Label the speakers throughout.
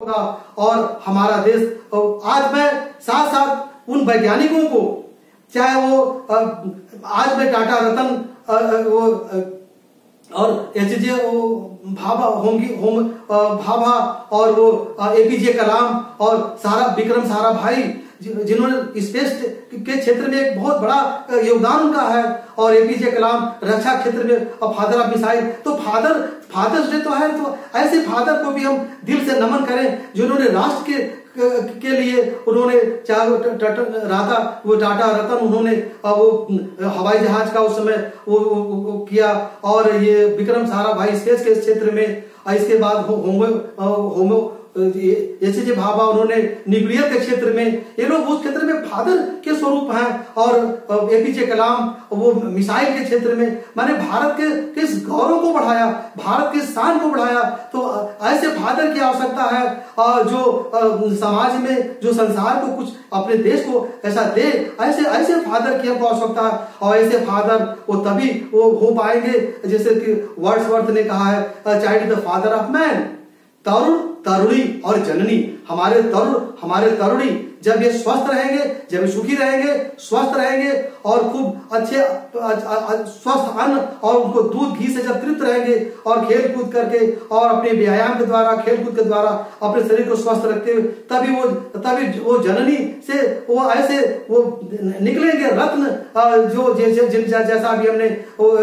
Speaker 1: होगा और हमारा देश। आज मैं साथ साथ उन वैज्ञानिकों को, चाहे वो आज मैं टाटा रतन वो और एचजे भाभा भाभा और वो एपीजे कलाम और विक्रम साराभाई, जिन्होंने स्पेस के क्षेत्र में एक बहुत बड़ा योगदान उनका है, और एपीजे कलाम रक्षा क्षेत्र में फादर ऑफ मिसाइल। तो फादर्स डे तो है, तो ऐसे फादर को भी हम दिल से नमन करें जिन्होंने राष्ट्र के लिए उन्होंने, चाहे वो टाटा रतन, उन्होंने वो हवाई जहाज का उस समय वो किया, और ये विक्रम साराभाई स्पेस के क्षेत्र में, इसके बाद होमो एचजे भाभा उन्होंने न्यूक्लियर के क्षेत्र में, ये लोग उस क्षेत्र में फादर के स्वरूप हैं, और एपीजे कलाम वो मिसाइल के क्षेत्र में, माने भारत के किस गौरव को बढ़ाया, भारत के शान को बढ़ाया। तो ऐसे फादर की आवश्यकता है, और जो समाज में, जो संसार को कुछ, अपने देश को ऐसा दे, ऐसे फादर की हमको आवश्यकता है। और ऐसे फादर वो तभी वो हो पाएंगे, जैसे कि वर्ड्सवर्थ ने कहा है, child the father of man. तरुण, तरुणी और जननी, हमारे तरुणी जब ये स्वस्थ रहेंगे, जब ये सुखी रहेंगे, स्वस्थ रहेंगे, और खूब अच्छे स्वस्थ अन्न और उनको दूध घी से जब तृप्त रहेंगे, और खेल कूद करके और अपने व्यायाम के द्वारा, खेल कूद के द्वारा अपने शरीर को स्वस्थ रखते हुए, तभी वो जननी से वो ऐसे वो निकलेंगे रत्न, जो जैसा भी हमने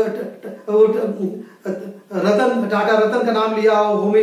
Speaker 1: टाटा रतन का नाम लिया, होमी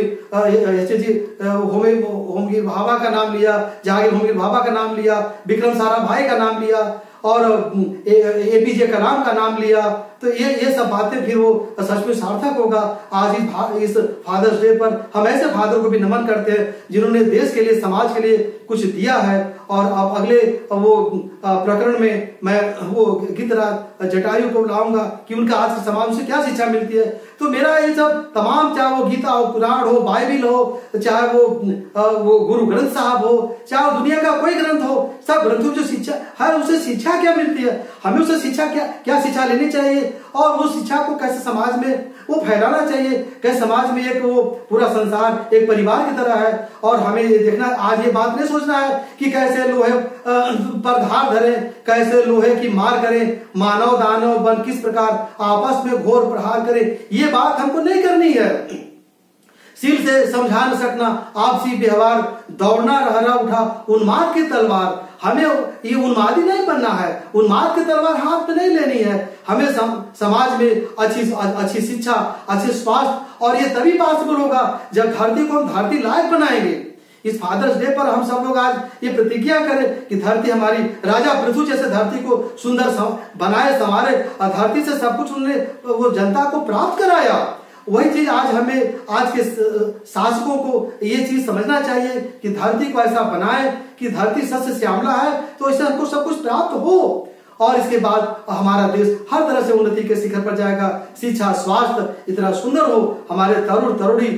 Speaker 1: भाभा का नाम लिया, जहांगीर होमी भाभा का नाम लिया, विक्रम साराभाई का नाम लिया, और एपीजे कलाम का नाम लिया। तो ये सब बातें फिर वो सच में सार्थक होगा। आज इस फादर्स डे पर हम ऐसे फादर को भी नमन करते हैं जिन्होंने देश के लिए, समाज के लिए कुछ दिया है। और अब अगले वो प्रकरण में मैं वो गीतराज जटायु को लाऊंगा कि उनका आज के समाज से क्या शिक्षा मिलती है। तो मेरा ये सब तमाम, चाहे वो गीता हो, पुराण हो, बाइबिल हो, चाहे वो गुरु ग्रंथ साहब हो, चाहे वो दुनिया का कोई ग्रंथ हो, सब ग्रंथों जो शिक्षा है, उससे शिक्षा क्या मिलती है, हमें उससे शिक्षा क्या शिक्षा लेनी चाहिए, और उस शिक्षा को कैसे समाज में वो फैलाना चाहिए, कैसे समाज में एक वो पूरा संसार एक परिवार की तरह है। और हमें ये देखना, आज ये बात नहीं सोचना है कि कैसे लोहे पर धार धरे, कैसे लोहे की मार करें, मानव दानव बन किस प्रकार आपस में घोर प्रहार करें, ये बात हमको नहीं करनी है। सील से समझा न सकना आपसी व्यवहार, दौड़ना रहना उठा उन्माद की तलवार। हमें ये उन्मादी नहीं बनना है, उन्माद की तलवार हाथ में नहीं लेनी है। हमें समाज में अच्छी शिक्षा, अच्छे स्वास्थ्य, और ये तभी पॉसिबल होगा जब धरती को हम धरती लायक बनाएंगे। इस फादर्स डे पर हम सब लोग आज ये प्रतिज्ञा करें कि धरती हमारी, राजा पृथु जैसे धरती को सुंदर बनाए, संवारे, और धरती से सब कुछ उन्होंने वो जनता को प्राप्त कराया। वही चीज आज हमें, आज के शासकों को ये चीज समझना चाहिए कि धरती को ऐसा बनाए कि धरती सस्य श्यामला है, तो इससे हमको सब कुछ प्राप्त हो, और इसके बाद हमारा देश हर तरह से उन्नति के शिखर पर जाएगा। शिक्षा, स्वास्थ्य इतना सुंदर हो, हमारे तरुण तरुणी,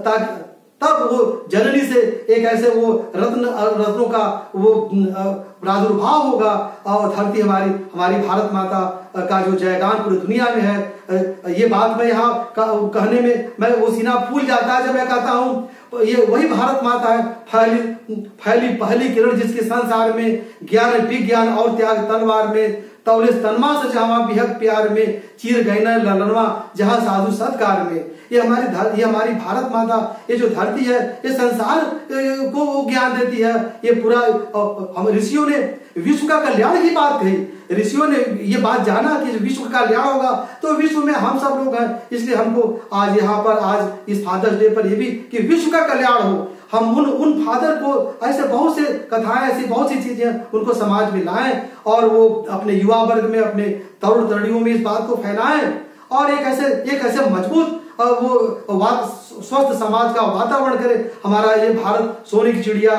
Speaker 1: तब वो जननी से एक ऐसे वो रत्नों का वो प्रादुर्भाव होगा, और धरती हमारी भारत माता का जो जयगान पूरी दुनिया में है। ये बात मैं यहाँ कहने में मैं वो सीना फूल जाता है जब मैं कहता हूँ ये वही भारत माता है, फैली पहली किरण जिसके संसार में, ज्ञान विज्ञान और त्याग तलवार में, तौले तन्मा से जहाँ बिहक प्यार में, चीर गई न ललनवा जहाँ साधु सत्कार में। ये हमारी भारत माता, ये जो धरती है, ये संसार को ज्ञान देती है। ये पूरा हम ऋषियों ने विश्व का कल्याण की बात कही, ऋषियों ने ये बात जाना कि विश्व का कल्याण होगा तो विश्व में हम सब लोग हैं। इसलिए हमको आज यहाँ पर, आज इस फादर्स डे पर ये भी कि विश्व का कल्याण हो, हम उन फादर को, ऐसे बहुत से कथाएं, ऐसी बहुत सी चीजें उनको समाज में लाएं, और वो अपने युवा वर्ग में, अपने तरुण तरुणियों में इस बात को फैलाएं, और एक ऐसे मजबूत वो स्वस्थ समाज का वातावरण करे। हमारा ये भारत सोने की चिड़िया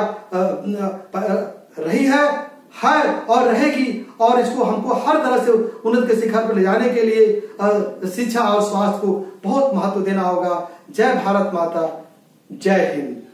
Speaker 1: रही है और रहेगी, और इसको हमको हर तरह से उन्नत के शिखर पर ले जाने के लिए शिक्षा और स्वास्थ्य को बहुत महत्व देना होगा। जय भारत माता, जय हिंद।